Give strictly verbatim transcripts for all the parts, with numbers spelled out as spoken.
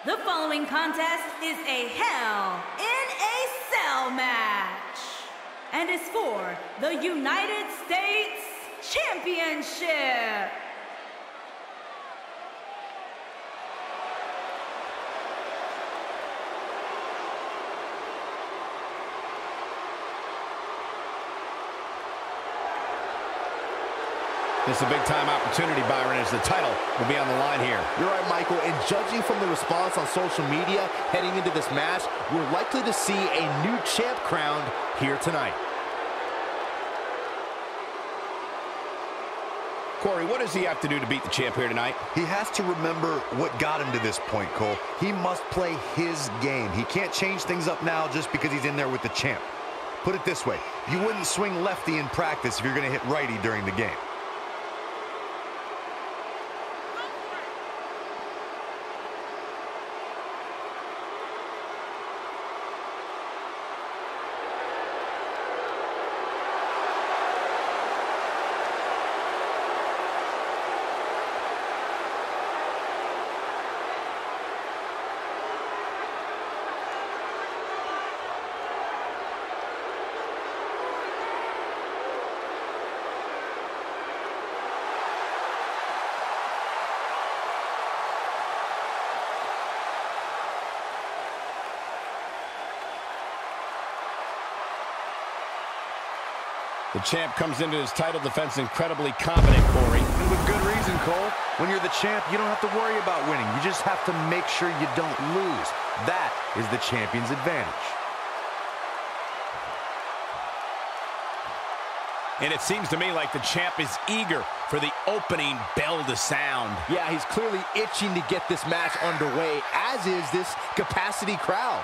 The following contest is a Hell in a Cell match and is for the United States Championship. This is a big-time opportunity, Byron, as the title will be on the line here. You're right, Michael, and judging from the response on social media heading into this match, we're likely to see a new champ crowned here tonight. Corey, what does he have to do to beat the champ here tonight? He has to remember what got him to this point, Cole. He must play his game. He can't change things up now just because he's in there with the champ. Put it this way, you wouldn't swing lefty in practice if you're going to hit righty during the game. The champ comes into his title defense incredibly confident, Corey. And with good reason, Cole. When you're the champ, you don't have to worry about winning. You just have to make sure you don't lose. That is the champion's advantage. And it seems to me like the champ is eager for the opening bell to sound. Yeah, he's clearly itching to get this match underway, as is this capacity crowd.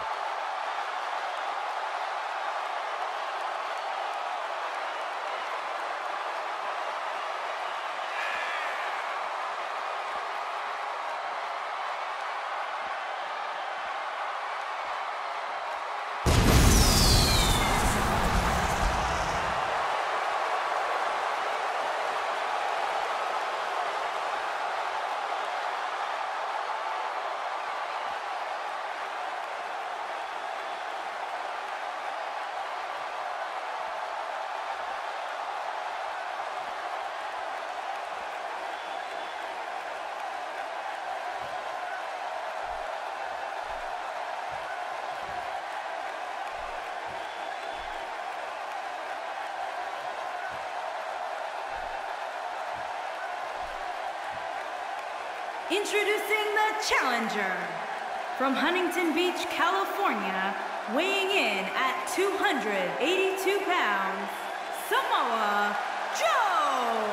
Introducing the challenger, from Huntington Beach, California, weighing in at two hundred eighty-two pounds, Samoa Joe.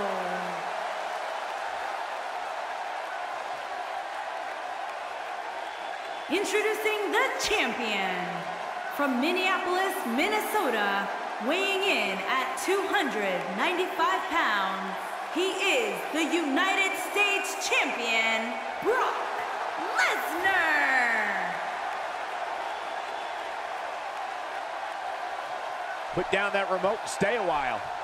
Introducing the champion, from Minneapolis, Minnesota, weighing in at two hundred ninety-five pounds, he is the United States Champion, Brock Lesnar. Put down that remote, stay a while.